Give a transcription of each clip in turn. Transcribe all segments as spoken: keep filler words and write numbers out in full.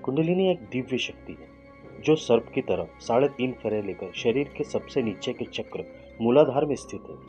कुंडलिनी एक दिव्य शक्ति है जो सर्प की तरह साढ़े तीन फेरे लेकर शरीर के सबसे नीचे के चक्र मूलाधार में स्थित है।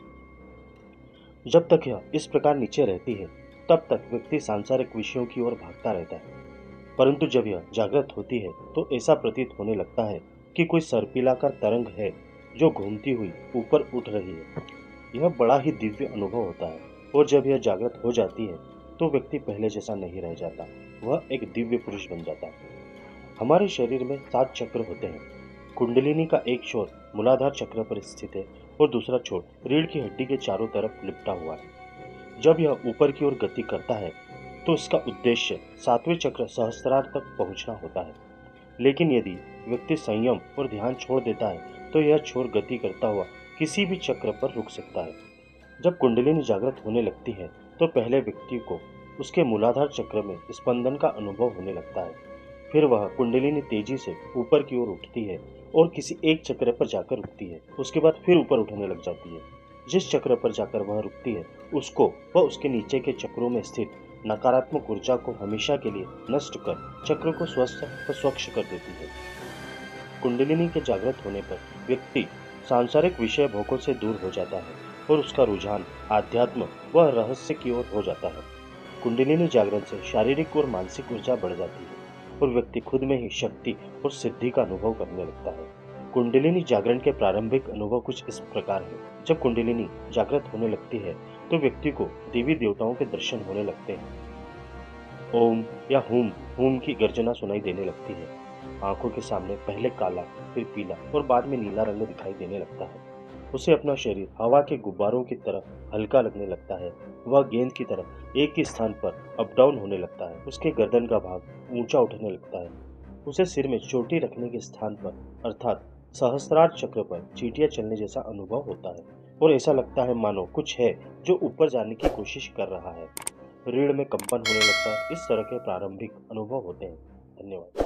जब तक यह इस प्रकार नीचे रहती है तब तक व्यक्ति सांसारिक विषयों की ओर भागता रहता है, परंतु जब यह जागृत होती है तो ऐसा प्रतीत होने लगता है कि कोई सर्पिलाकार तरंग है जो घूमती हुई ऊपर उठ रही है। यह बड़ा ही दिव्य अनुभव होता है और जब यह जागृत हो जाती है तो व्यक्ति पहले जैसा नहीं रह जाता, वह एक दिव्य पुरुष बन जाता है। हमारे शरीर में सात चक्र होते हैं। कुंडलिनी का एक छोर मूलाधार चक्र पर स्थित है और दूसरा छोर रीढ़ की हड्डी के चारों तरफ लिपटा हुआ है। जब यह ऊपर की ओर गति करता है तो इसका उद्देश्य सातवें चक्र सहस्त्रार तक पहुंचना होता है, लेकिन यदि व्यक्ति संयम और ध्यान छोड़ देता है तो यह छोर गति करता हुआ किसी भी चक्र पर रुक सकता है। जब कुंडलिनी जागृत होने लगती है तो पहले व्यक्ति को उसके मूलाधार चक्र में स्पंदन का अनुभव होने लगता है। फिर वह कुंडलिनी तेजी से ऊपर की ओर उठती है और किसी एक चक्र पर जाकर रुकती है। उसके बाद फिर ऊपर उठने लग जाती है। जिस चक्र पर जाकर वह रुकती है उसको वह उसके नीचे के चक्रों में स्थित नकारात्मक ऊर्जा को हमेशा के लिए नष्ट कर चक्र को स्वस्थ व स्वच्छ कर देती है। कुंडलिनी के जागृत होने पर व्यक्ति सांसारिक विषय भोगों से दूर हो जाता है और उसका रुझान आध्यात्म व रहस्य की ओर हो जाता है। कुंडलिनी जागरण से शारीरिक और मानसिक ऊर्जा बढ़ जाती है और व्यक्ति खुद में ही शक्ति और सिद्धि का अनुभव करने लगता है। कुंडलिनी जागरण के प्रारंभिक अनुभव कुछ इस प्रकार है। जब कुंडलिनी जागृत होने लगती है तो व्यक्ति को देवी देवताओं के दर्शन होने लगते हैं। ओम या हुम हुम की गर्जना सुनाई देने लगती है। आंखों के सामने पहले काला, फिर पीला और बाद में नीला रंग दिखाई देने लगता है। उसे अपना शरीर हवा के गुब्बारों की तरह हल्का लगने लगता है। वह गेंद की तरह एक ही स्थान पर अप डाउन होने लगता है। उसके गर्दन का भाग ऊंचा उठने लगता है। उसे सिर में चोटी रखने के स्थान पर अर्थात सहस्त्रार चक्र पर चींटियां चलने जैसा अनुभव होता है और ऐसा लगता है मानो कुछ है जो ऊपर जाने की कोशिश कर रहा है। रीढ़ में कंपन होने लगता है। इस तरह के प्रारंभिक अनुभव होते हैं। धन्यवाद।